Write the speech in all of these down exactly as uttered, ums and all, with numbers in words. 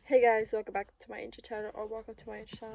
Hey guys, welcome back to my intro channel, or welcome to my intro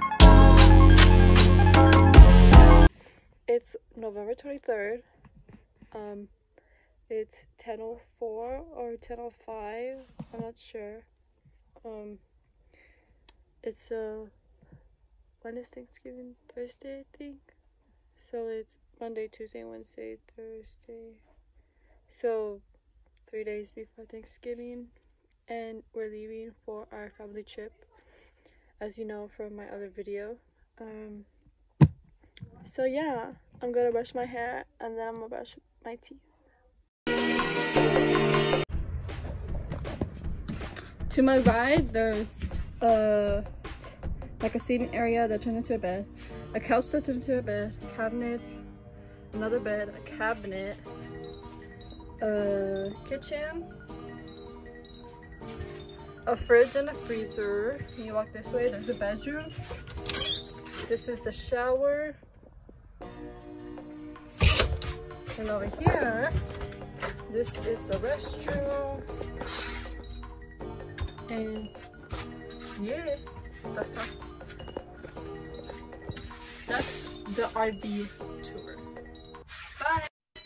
channel. It's November twenty-third. Um, it's ten oh four or ten oh five. I'm not sure. Um, it's uh, when is Thanksgiving? Thursday, I think. So it's Monday, Tuesday, Wednesday, Thursday. So three days before Thanksgiving. And we're leaving for our family trip, as you know from my other video. Um, so yeah, I'm gonna brush my hair and then I'm gonna brush my teeth. To my right, there's uh, like a seating area that turned into a bed, a couch that turned into a bed, a cabinet, another bed, a cabinet, a kitchen, a fridge and a freezer. When you walk this way, there's a bedroom. This is the shower. And over here, this is the restroom. And yeah, that's not, that's the R V tour. Bye.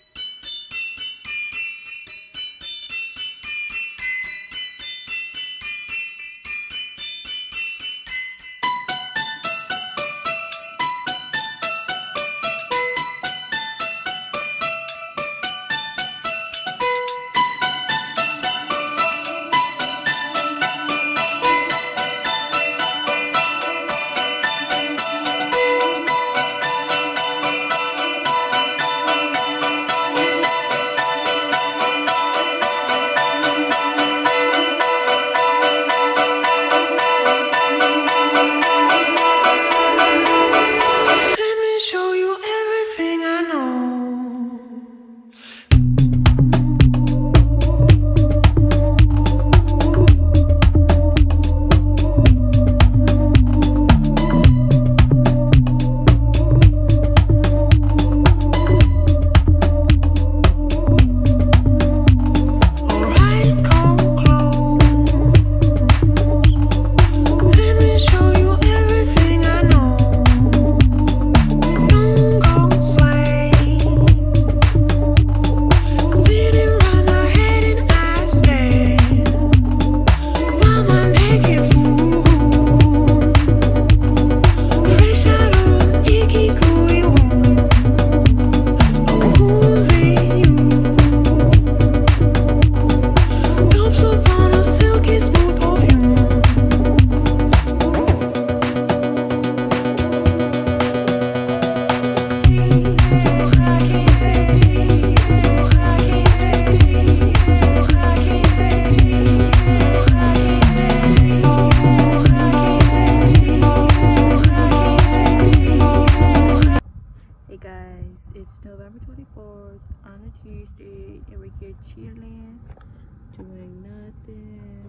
It's November twenty-fourth on a Tuesday, and we're here chilling, doing nothing.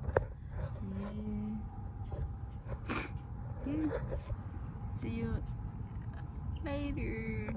Yeah. Yeah. See you later.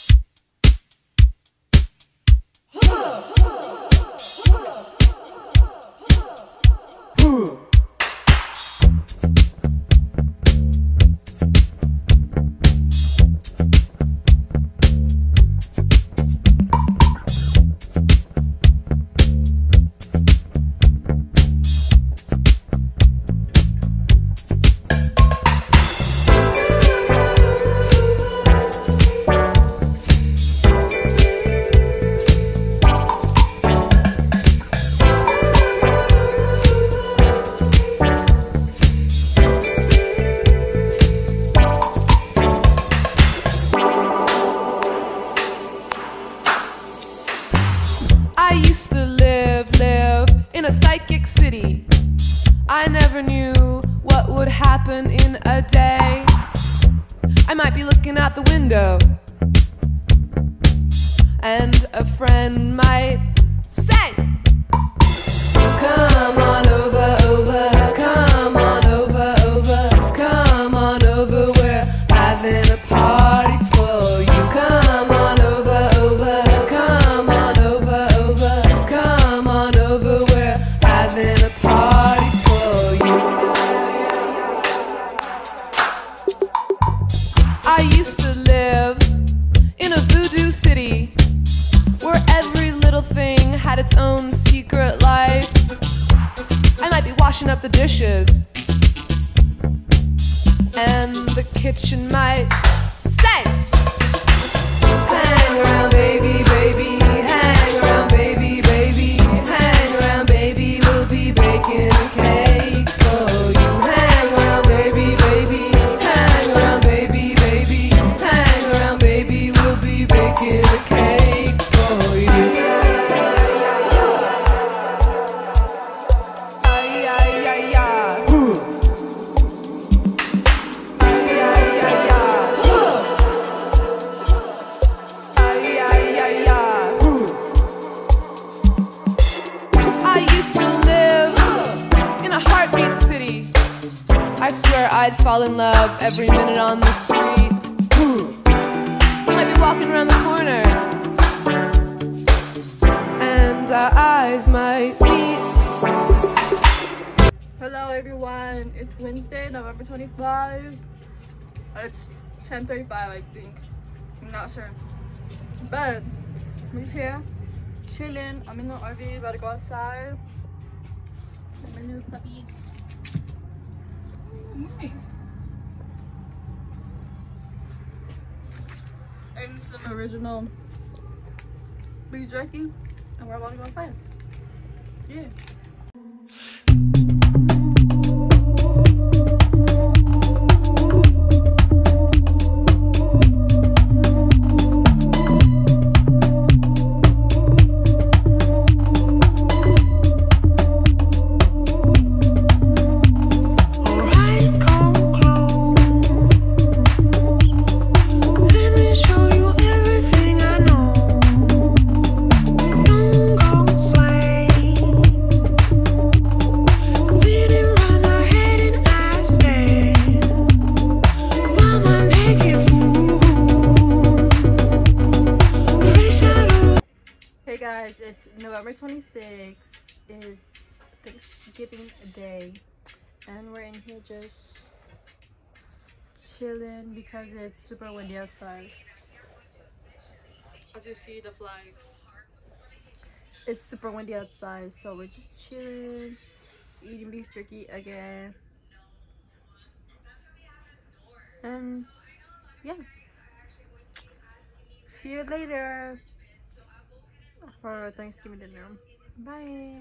I used to live, live in a psychic city. I never knew what would happen in a day. I might be looking out the window, and a friend might say, come on over, over, come on over, over, come on over, we're having a party for you. Come on over, over, come on over, over, come on over, we're having a party for you. washing up the dishes. And the kitchen might say, hang around, baby, baby, hang around, baby, baby, hang around, baby, we'll be baking a cake for you. Hang around, baby, baby, hang around, baby, baby, hang around, baby, we'll be baking a cake for you. Ay, ay, ay, ay. Ay, ay, ay, ay. Ay, ay, ay, ay. I used to live in a heartbeat city. I swear I'd fall in love every minute on the street. You might be walking around the corner, and our eyes might meet. Hello everyone, it's Wednesday, November twenty-fifth. It's ten thirty-five, I think. I'm not sure. But we're here chilling. I'm in the R V, about to go outside. My new puppy. Hey. And some original beef jerky, and we're about to go outside. Yeah. It's November twenty-sixth. It's Thanksgiving Day, and we're in here just chilling because it's super windy outside. As you see the flags, it's super windy outside, so we're just chilling, eating beef jerky again, and yeah, see you later for Thanksgiving dinner. Bye.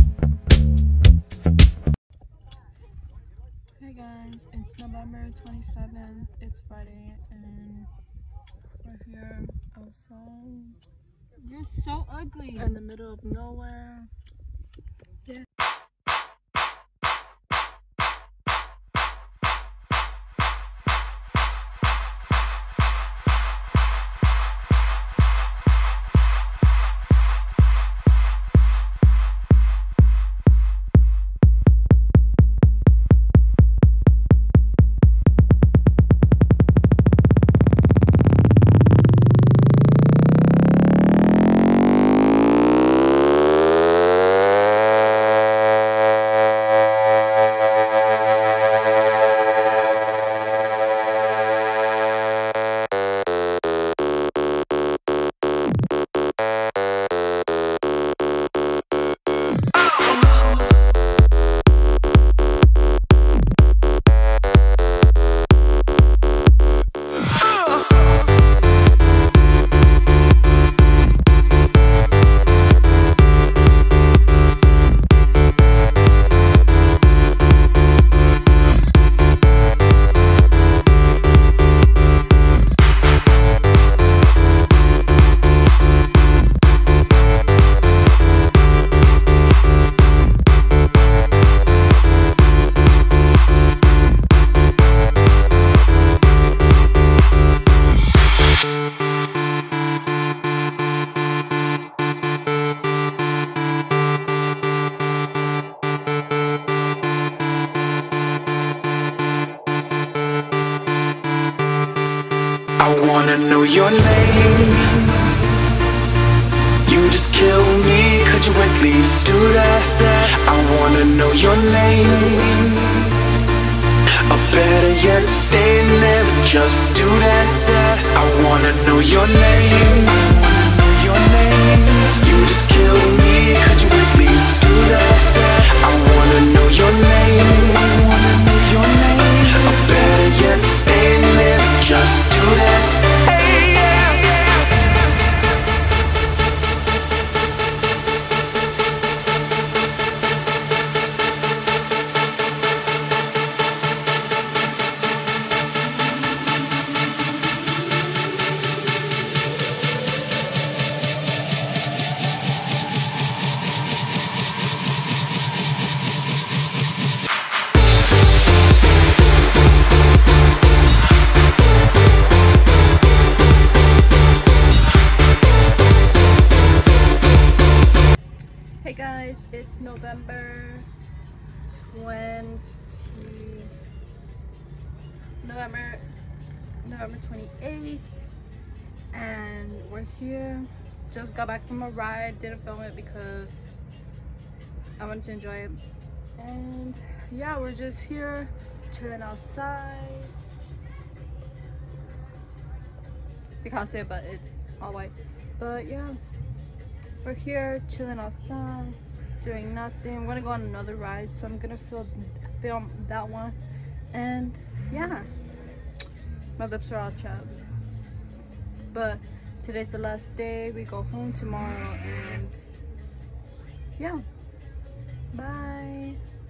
Hey guys, it's November twenty-seventh. It's Friday, and we're here outside. You're so ugly. In the middle of nowhere. Yeah. I wanna know your name. You just kill me, could you at least do that? I wanna know your name. Or better yet, stay and never just do that. I wanna know your name. Your name. You just kill me, could you at least do that? I wanna know your name. twenty November November twenty-eighth, and we're here. Just got back from a ride, didn't film it because I wanted to enjoy it. And yeah, we're just here chilling outside. You can't see it, but it's all white. But yeah, we're here chilling outside, doing nothing. I'm gonna go on another ride, so I'm gonna film film that one. And yeah, my lips are all chapped. But today's the last day. We go home tomorrow, and yeah, bye.